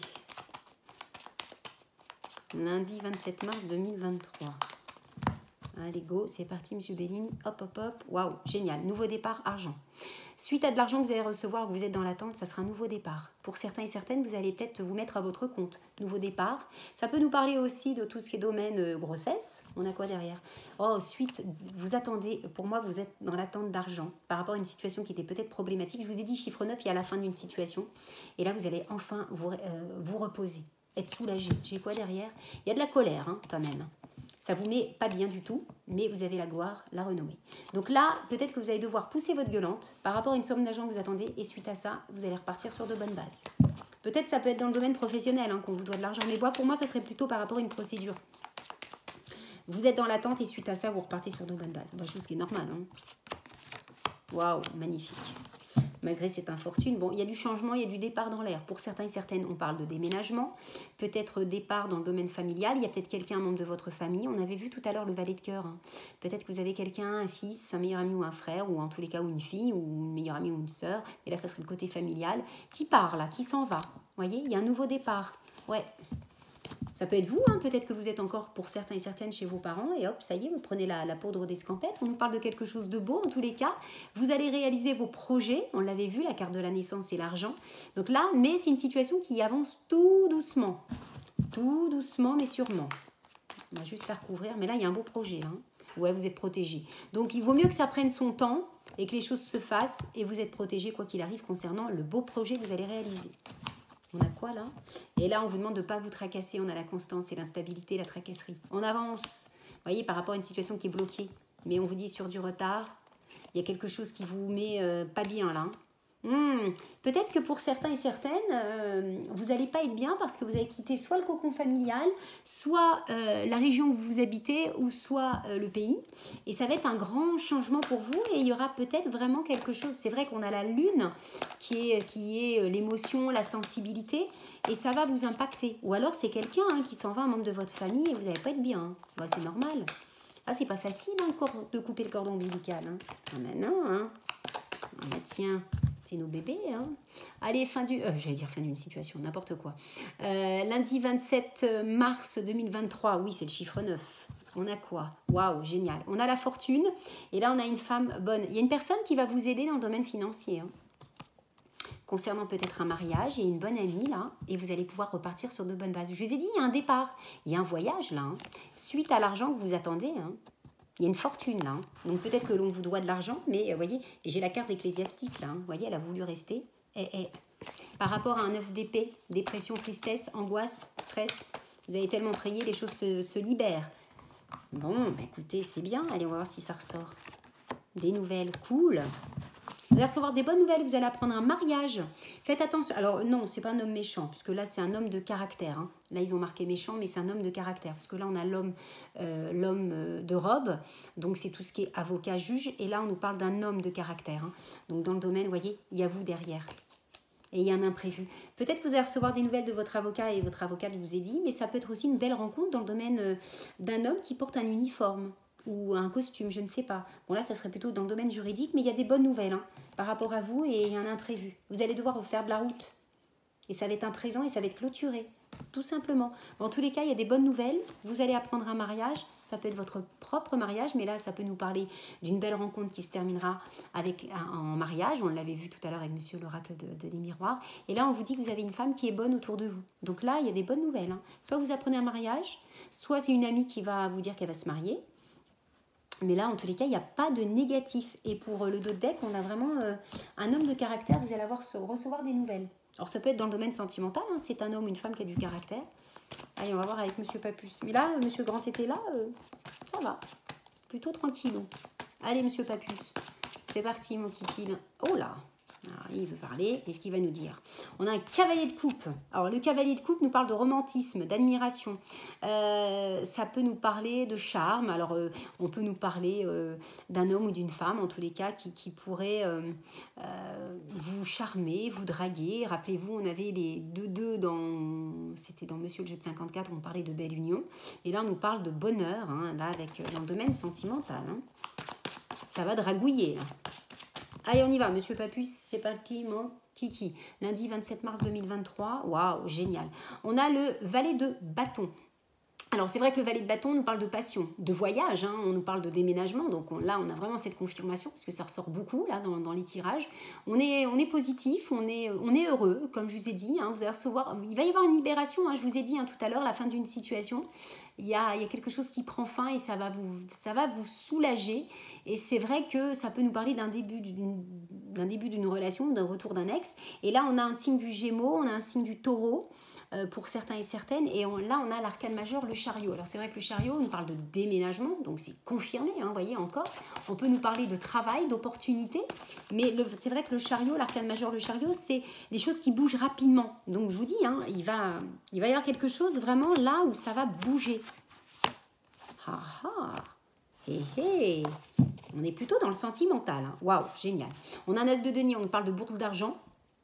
Lundi vingt-sept mars deux mille vingt-trois. Allez, go, c'est parti Monsieur Béline. Hop, hop, hop. Waouh, génial. Nouveau départ, argent. Suite à de l'argent que vous allez recevoir, que vous êtes dans l'attente, ça sera un nouveau départ. Pour certains et certaines, vous allez peut-être vous mettre à votre compte. Nouveau départ. Ça peut nous parler aussi de tout ce qui est domaine euh, grossesse. On a quoi derrière? Oh, suite, vous attendez, pour moi, vous êtes dans l'attente d'argent par rapport à une situation qui était peut-être problématique. Je vous ai dit, chiffre neuf, il y a la fin d'une situation. Et là, vous allez enfin vous, euh, vous reposer, être soulagé. J'ai quoi derrière? Il y a de la colère, hein, quand même. Ça vous met pas bien du tout, mais vous avez la gloire, la renommée. Donc là, peut-être que vous allez devoir pousser votre gueulante par rapport à une somme d'argent que vous attendez, et suite à ça, vous allez repartir sur de bonnes bases. Peut-être ça peut être dans le domaine professionnel hein, qu'on vous doit de l'argent, mais moi, pour moi, ça serait plutôt par rapport à une procédure. Vous êtes dans l'attente et suite à ça, vous repartez sur de bonnes bases. Bah, chose qui est normale. Hein. Waouh, magnifique. Malgré cette infortune, bon, il y a du changement, il y a du départ dans l'air. Pour certains et certaines, on parle de déménagement, peut-être départ dans le domaine familial. Il y a peut-être quelqu'un, un membre de votre famille. On avait vu tout à l'heure le valet de cœur. Hein. Peut-être que vous avez quelqu'un, un fils, un meilleur ami ou un frère, ou en tous les cas, ou une fille, ou une meilleure amie ou une sœur. Et là, ça serait le côté familial, qui part là, qui s'en va. Vous voyez, il y a un nouveau départ. Ouais. Ça peut être vous, hein, peut-être que vous êtes encore pour certains et certaines chez vos parents et hop, ça y est, vous prenez la, la poudre d'escampette. On nous parle de quelque chose de beau en tous les cas. Vous allez réaliser vos projets, on l'avait vu, la carte de la naissance et l'argent. Donc là, mais c'est une situation qui avance tout doucement. Tout doucement mais sûrement. On va juste la recouvrir, mais là, il y a un beau projet. Hein. Ouais, vous êtes protégé. Donc il vaut mieux que ça prenne son temps et que les choses se fassent et vous êtes protégé quoi qu'il arrive concernant le beau projet que vous allez réaliser. On a quoi là? Et là, on vous demande de ne pas vous tracasser. On a la constance et l'instabilité, la tracasserie. On avance, vous voyez, par rapport à une situation qui est bloquée. Mais on vous dit sur du retard, il y a quelque chose qui vous met euh, pas bien là. Mmh. Peut-être que pour certains et certaines, euh, vous n'allez pas être bien parce que vous avez quitté soit le cocon familial, soit euh, la région où vous habitez, ou soit euh, le pays. Et ça va être un grand changement pour vous et il y aura peut-être vraiment quelque chose. C'est vrai qu'on a la lune qui est, qui est l'émotion, la sensibilité et ça va vous impacter. Ou alors c'est quelqu'un hein, qui s'en va, un membre de votre famille et vous n'allez pas être bien. Hein. Bah, c'est normal. Ah, c'est pas facile hein, de couper le cordon ombilical. Hein. Ah, ben non, hein. Ah, bah, tiens. C'est nos bébés, hein. Allez, fin du... Euh, j'allais dire fin d'une situation, n'importe quoi. Euh, lundi vingt-sept mars deux mille vingt-trois, oui, c'est le chiffre neuf. On a quoi? Waouh, génial. On a la fortune, et là, on a une femme bonne. Il y a une personne qui va vous aider dans le domaine financier. Hein. Concernant peut-être un mariage, il y a une bonne amie, là, et vous allez pouvoir repartir sur de bonnes bases. Je vous ai dit, il y a un départ, il y a un voyage, là. Hein. Suite à l'argent que vous attendez, hein. Il y a une fortune là, hein. Donc peut-être que l'on vous doit de l'argent, mais vous voyez, j'ai la carte ecclésiastique là, hein. Vous voyez, elle a voulu rester. Et, et, par rapport à un neuf d'épée, dépression, tristesse, angoisse, stress, vous avez tellement prié, les choses se, se libèrent. Bon, bah écoutez, c'est bien, allez, on va voir si ça ressort. Des nouvelles, cool. Vous allez recevoir des bonnes nouvelles, vous allez apprendre un mariage. Faites attention. Alors non, c'est pas un homme méchant, puisque là c'est un homme de caractère. Hein. Là ils ont marqué méchant, mais c'est un homme de caractère. Parce que là on a l'homme euh, l'homme euh, de robe, donc c'est tout ce qui est avocat, juge. Et là on nous parle d'un homme de caractère. Hein. Donc dans le domaine, vous voyez, il y a vous derrière. Et il y a un imprévu. Peut-être que vous allez recevoir des nouvelles de votre avocat et votre avocate vous a dit, mais ça peut être aussi une belle rencontre dans le domaine euh, d'un homme qui porte un uniforme. Ou un costume, je ne sais pas. Bon là, ça serait plutôt dans le domaine juridique, mais il y a des bonnes nouvelles hein, par rapport à vous et il y a un imprévu. Vous allez devoir refaire de la route. Et ça va être un présent et ça va être clôturé. Tout simplement. Dans tous les cas, il y a des bonnes nouvelles. Vous allez apprendre un mariage. Ça peut être votre propre mariage, mais là, ça peut nous parler d'une belle rencontre qui se terminera avec un, en mariage. On l'avait vu tout à l'heure avec Monsieur l'oracle de, de, des miroirs. Et là, on vous dit que vous avez une femme qui est bonne autour de vous. Donc là, il y a des bonnes nouvelles. Hein. Soit vous apprenez un mariage, soit c'est une amie qui va vous dire qu'elle va se marier. Mais là, en tous les cas, il n'y a pas de négatif. Et pour le dos de deck, on a vraiment euh, un homme de caractère. Vous allez avoir, recevoir des nouvelles. Alors, ça peut être dans le domaine sentimental. Hein, c'est un homme ou une femme qui a du caractère. Allez, on va voir avec Monsieur Papus. Mais là, Monsieur Grand était là, euh, ça va. Plutôt tranquille. Allez, Monsieur Papus. C'est parti, mon kiki. Oh là! Alors, il veut parler, qu'est-ce qu'il va nous dire? On a un cavalier de coupe. Alors, le cavalier de coupe nous parle de romantisme, d'admiration. Euh, ça peut nous parler de charme. Alors, euh, on peut nous parler euh, d'un homme ou d'une femme, en tous les cas, qui, qui pourrait euh, euh, vous charmer, vous draguer. Rappelez-vous, on avait les deux deux dans... C'était dans Monsieur le jeu de cinquante-quatre, on parlait de belle union. Et là, on nous parle de bonheur, hein, là, avec, dans le domaine sentimental. Hein. Ça va dragouiller, là. Allez, on y va, Monsieur Papus, c'est parti, mon kiki. Lundi vingt-sept mars deux mille vingt-trois, waouh, génial. On a le valet de bâton. Alors, c'est vrai que le valet de bâton nous parle de passion, de voyage, hein, on nous parle de déménagement. Donc on, là, on a vraiment cette confirmation, parce que ça ressort beaucoup là, dans, dans les tirages. On est, on est positif, on est, on est heureux, comme je vous ai dit. Hein, vous allez recevoir, il va y avoir une libération, hein, je vous ai dit hein, tout à l'heure, la fin d'une situation. Il y, a, il y a quelque chose qui prend fin et ça va vous, ça va vous soulager. Et c'est vrai que ça peut nous parler d'un début d'une, d'un début d'une relation, d'un retour d'un ex. Et là, on a un signe du Gémeaux, on a un signe du Taureau. Pour certains et certaines, et on, là on a l'arcane majeur, le chariot. Alors c'est vrai que le chariot, on nous parle de déménagement, donc c'est confirmé, hein, vous voyez encore. On peut nous parler de travail, d'opportunité, mais c'est vrai que le chariot, l'arcane majeur, le chariot, c'est des choses qui bougent rapidement. Donc je vous dis, hein, il, va, il va y avoir quelque chose vraiment là où ça va bouger. Ah ah, hé hé, on est plutôt dans le sentimental. Hein. Waouh, génial. On a un as de denier, on nous parle de bourse d'argent.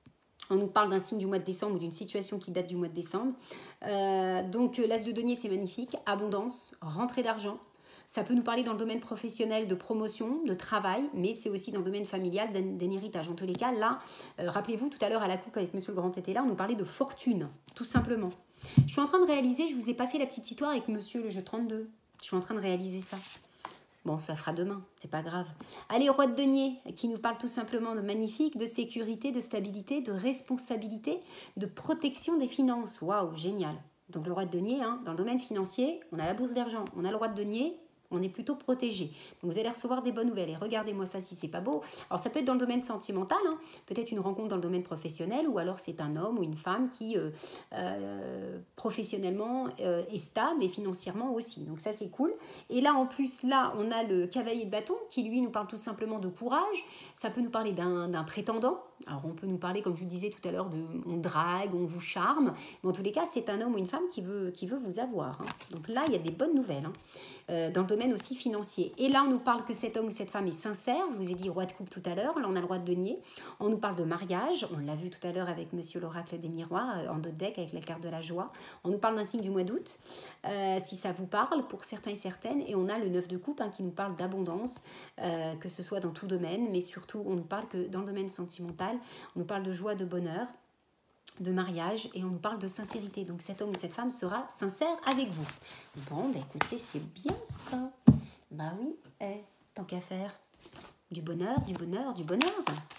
On nous parle d'un signe du mois de décembre ou d'une situation qui date du mois de décembre. Euh, donc, l'as de denier, c'est magnifique. Abondance, rentrée d'argent. Ça peut nous parler dans le domaine professionnel de promotion, de travail, mais c'est aussi dans le domaine familial d'un héritage. En tous les cas, là, euh, rappelez-vous, tout à l'heure à la coupe avec Monsieur le Grand était là, on nous parlait de fortune, tout simplement. Je suis en train de réaliser, je ne vous ai pas fait la petite histoire avec Monsieur le jeu trente-deux. Je suis en train de réaliser ça. Bon, ça fera demain, c'est pas grave. Allez, roi de denier, qui nous parle tout simplement de magnifique, de sécurité, de stabilité, de responsabilité, de protection des finances. Waouh, génial. Donc le roi de denier, hein, dans le domaine financier, on a la bourse d'argent, on a le roi de denier, on est plutôt protégé. Donc vous allez recevoir des bonnes nouvelles. Et regardez-moi ça si c'est pas beau. Alors ça peut être dans le domaine sentimental, hein, peut-être une rencontre dans le domaine professionnel, ou alors c'est un homme ou une femme qui euh, euh, professionnellement euh, est stable et financièrement aussi. Donc ça c'est cool. Et là en plus, là on a le cavalier de bâton qui lui nous parle tout simplement de courage. Ça peut nous parler d'un d'un prétendant. Alors on peut nous parler, comme je vous disais tout à l'heure, de on drague, on vous charme. Mais en tous les cas, c'est un homme ou une femme qui veut, qui veut vous avoir. Hein. Donc là, il y a des bonnes nouvelles. Hein. Euh, dans le domaine aussi financier. Et là, on nous parle que cet homme ou cette femme est sincère. Je vous ai dit roi de coupe tout à l'heure. Là, on a le roi de denier. On nous parle de mariage. On l'a vu tout à l'heure avec Monsieur l'oracle des miroirs, euh, en dos de deck, avec la carte de la joie. On nous parle d'un signe du mois d'août, euh, si ça vous parle, pour certains et certaines. Et on a le neuf de coupe, hein, qui nous parle d'abondance, euh, que ce soit dans tout domaine, mais surtout, on nous parle que dans le domaine sentimental, on nous parle de joie, de bonheur, de mariage, et on nous parle de sincérité. Donc cet homme ou cette femme sera sincère avec vous. Bon, bah écoutez, c'est bien ça. Bah oui, eh, tant qu'à faire. Du bonheur, du bonheur, du bonheur.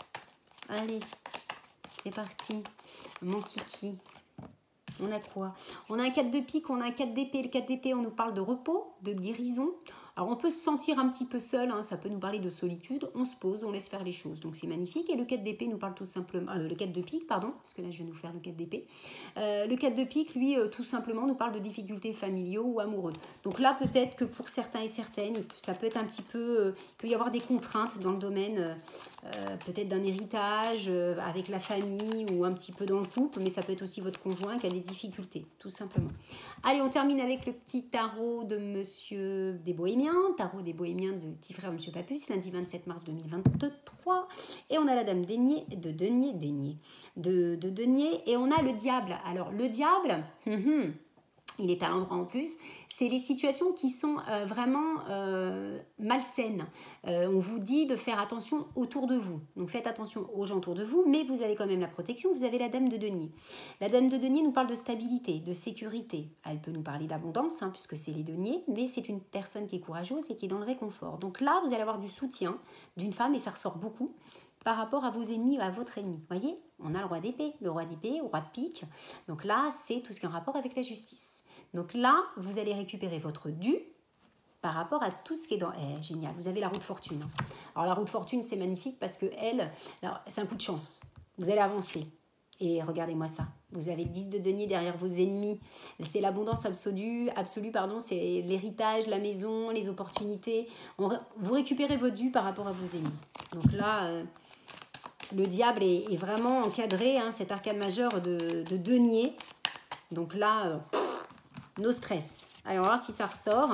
Allez, c'est parti. Mon kiki. On a quoi? On a un quatre de pique, on a un quatre d'épée. Le quatre d'épée, on nous parle de repos, de guérison. Alors on peut se sentir un petit peu seul, hein, ça peut nous parler de solitude, on se pose, on laisse faire les choses, donc c'est magnifique. Et le quatre d'épée nous parle tout simplement, euh, le quatre de pique, pardon, parce que là je viens de vous faire le quatre d'épée. Euh, le quatre de pique, lui, euh, tout simplement nous parle de difficultés familiaux ou amoureuses. Donc là peut-être que pour certains et certaines, ça peut être un petit peu, euh, il peut y avoir des contraintes dans le domaine, euh, euh, peut-être d'un héritage, euh, avec la famille ou un petit peu dans le couple, mais ça peut être aussi votre conjoint qui a des difficultés, tout simplement. Allez, on termine avec le petit tarot de Monsieur des Bohémiens, tarot des Bohémiens de petit frère Monsieur Papus, lundi vingt-sept mars deux mille vingt-trois. Et on a la dame Denier, de Denier, Denier, de, de Denier, et on a le diable. Alors, le diable, hum, hum, il est à l'endroit en plus, c'est les situations qui sont euh, vraiment euh, malsaines. Euh, on vous dit de faire attention autour de vous. Donc faites attention aux gens autour de vous, mais vous avez quand même la protection, vous avez la dame de denier. La dame de denier nous parle de stabilité, de sécurité. Elle peut nous parler d'abondance, hein, puisque c'est les deniers, mais c'est une personne qui est courageuse et qui est dans le réconfort. Donc là, vous allez avoir du soutien d'une femme, et ça ressort beaucoup, par rapport à vos ennemis ou à votre ennemi. Vous voyez, on a le roi d'épée, le roi d'épée, le roi de pique. Donc là, c'est tout ce qui est en rapport avec la justice. Donc là, vous allez récupérer votre dû par rapport à tout ce qui est dans... Eh, génial, vous avez la roue de fortune. Alors la roue de fortune, c'est magnifique parce que elle, c'est un coup de chance. Vous allez avancer. Et regardez-moi ça. Vous avez le dix de denier derrière vos ennemis. C'est l'abondance absolue, absolue pardon, c'est l'héritage, la maison, les opportunités. On, vous récupérez votre dû par rapport à vos ennemis. Donc là... Euh, le diable est, est vraiment encadré, hein, cet arcane majeur de, de denier. Donc là, euh, no stress. Allez, on va voir si ça ressort.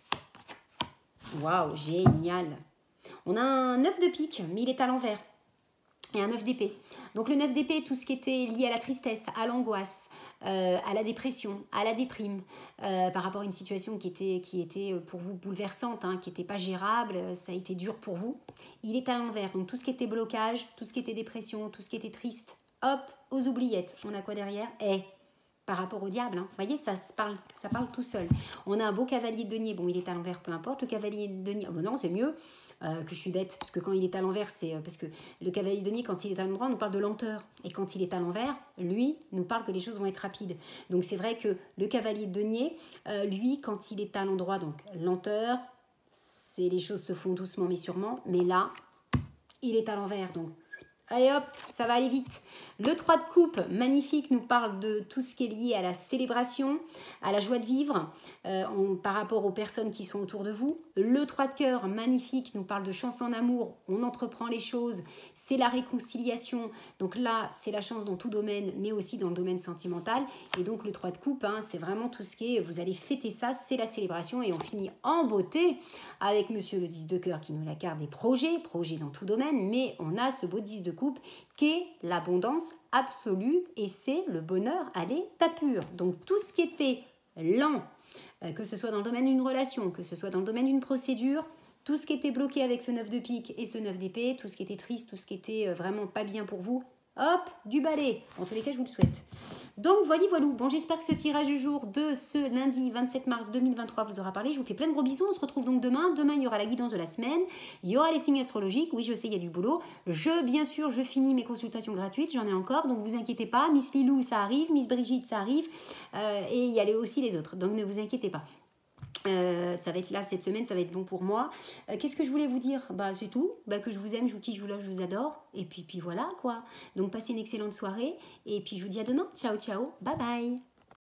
Waouh, génial. On a un neuf de pique, mais il est à l'envers. Et un neuf d'épée. Donc le neuf d'épée, tout ce qui était lié à la tristesse, à l'angoisse, euh, à la dépression, à la déprime, euh, par rapport à une situation qui était, qui était pour vous bouleversante, hein, qui n'était pas gérable, ça a été dur pour vous. Il est à l'envers. Donc tout ce qui était blocage, tout ce qui était dépression, tout ce qui était triste, hop, aux oubliettes. On a quoi derrière? Eh, par rapport au diable, hein. Vous voyez, ça, se parle, ça parle tout seul. On a un beau cavalier de denier. Bon, il est à l'envers, peu importe. Le cavalier de denier, oh, bon, non, c'est mieux euh, que je suis bête. Parce que quand il est à l'envers, c'est... Euh, parce que le cavalier de denier, quand il est à l'endroit, on nous parle de lenteur. Et quand il est à l'envers, lui, nous parle que les choses vont être rapides. Donc, c'est vrai que le cavalier de denier, euh, lui, quand il est à l'endroit, donc lenteur, c'est les choses se font doucement mais sûrement. Mais là, il est à l'envers, donc... Allez hop, ça va aller vite. Le trois de coupe, magnifique, nous parle de tout ce qui est lié à la célébration, à la joie de vivre, euh, on, par rapport aux personnes qui sont autour de vous. Le trois de cœur, magnifique, nous parle de chance en amour, on entreprend les choses, c'est la réconciliation. Donc là, c'est la chance dans tout domaine, mais aussi dans le domaine sentimental. Et donc le trois de coupe, hein, c'est vraiment tout ce qui est, vous allez fêter ça, c'est la célébration. Et on finit en beauté avec monsieur le dix de cœur qui nous la carte des projets, projets dans tout domaine, mais on a ce beau dix de coupe qui est l'abondance absolue et c'est le bonheur à l'état pur. Donc tout ce qui était lent, euh, que ce soit dans le domaine d'une relation, que ce soit dans le domaine d'une procédure, tout ce qui était bloqué avec ce neuf de pique et ce neuf d'épée, tout ce qui était triste, tout ce qui était euh, vraiment pas bien pour vous, hop, du balai. En tous les cas, je vous le souhaite. Donc, voilà, voilà. Bon, j'espère que ce tirage du jour de ce lundi vingt-sept mars deux mille vingt-trois vous aura parlé. Je vous fais plein de gros bisous. On se retrouve donc demain. Demain, il y aura la guidance de la semaine. Il y aura les signes astrologiques. Oui, je sais, il y a du boulot. Je, bien sûr, je finis mes consultations gratuites. J'en ai encore. Donc, vous inquiétez pas. Miss Lilou, ça arrive. Miss Brigitte, ça arrive. Euh, et il y a aussi les autres. Donc, ne vous inquiétez pas. Euh, ça va être là cette semaine, ça va être bon pour moi. Euh, Qu'est-ce que je voulais vous dire? Bah c'est tout. Bah, que je vous aime, je vous kiffe, je vous love, je vous adore. Et puis, puis voilà quoi. Donc passez une excellente soirée. Et puis je vous dis à demain. Ciao, ciao. Bye bye.